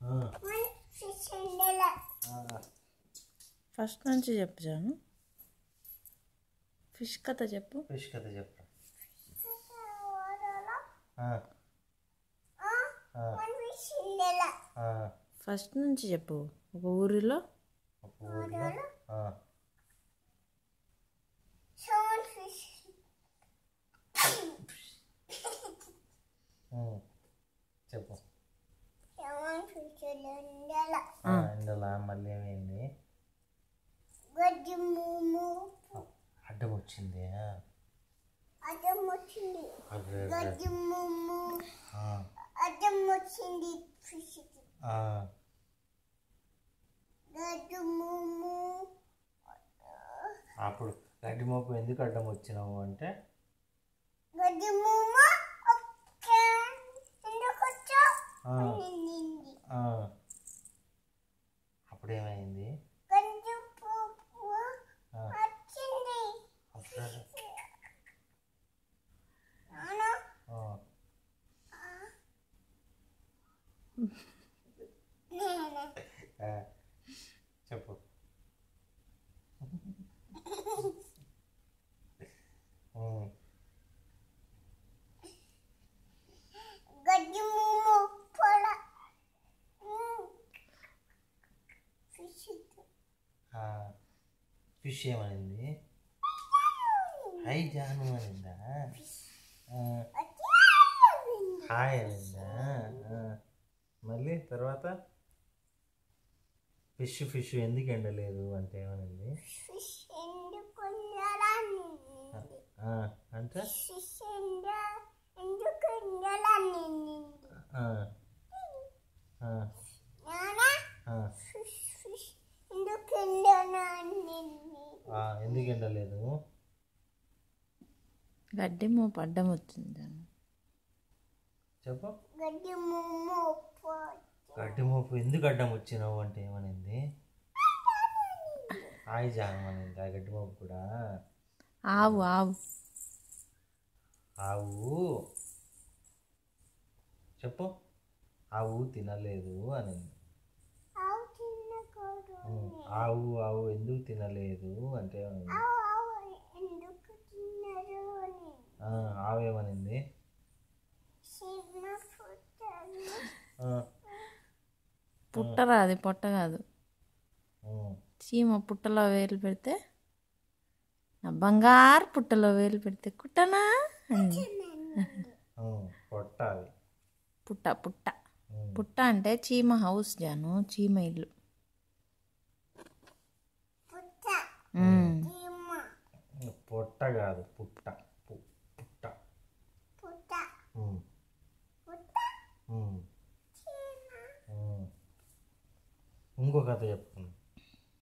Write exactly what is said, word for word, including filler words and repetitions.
First నుంచి చెప్పు Janu. Fish కథ చెప్పు. ఫిష్ కథ చెప్పు. ఫస్ట్ నుంచి చెప్పు. ఒక ఊరిలో ఒక ఊరిలో చెప్పు. ఇందులో మళ్ళీ ఏమైంది? అడ్డం వచ్చింది. అడ్డం వచ్చింది అడ్డం వచ్చింది ఫిష్కి. అప్పుడు గడ్డి మోపు ఎందుకు అడ్డం వచ్చినావు అంటే గడ్డి మూమ అప్పుడేమైంది? చెప్పు. గడ్డి మూమ పొల ఫిష్ ఏమనింది? హై జాను అనిందా? హాయ్ అనిందా? మళ్ళీ తర్వాత ఫిష్ ఫిష్ ఎందుకు ఎండలేదు అంటే ఏమనింది? అంటే ఎందుకు ఎండలేదు? గడ్డి మోపు అడ్డం వచ్చింది. చెప్పు. గడ్డి మూమ గడ్డి మోపు ఎందుకు అడ్డం వచ్చినావు అంటే ఏమనింది? హాయ్ జాను అనింది. ఆ గడ్డి మోపు కూడా ఆవు ఆవు ఆవు చెప్పు. ఆవు తినలేదు అనింది. ఆవు ఆవు ఎందుకు తినలేదు అంటే ఏమనింది? ఆవు ఏమనింది? పుట్టరా, అది పొట్ట కాదు. చీమ పుట్టలో వేలు పెడితే, నా బంగారు పుట్టలో వేలు పెడితే కుట్టనా అని. పొట్ట అది. పుట్ట పుట్ట పుట్ట అంటే చీమ హౌస్ జాను, చీమ ఇల్లు. పొట్ట కాదు, పుట్ట. పుట్ట. ఇంకో కథ చెప్తాను.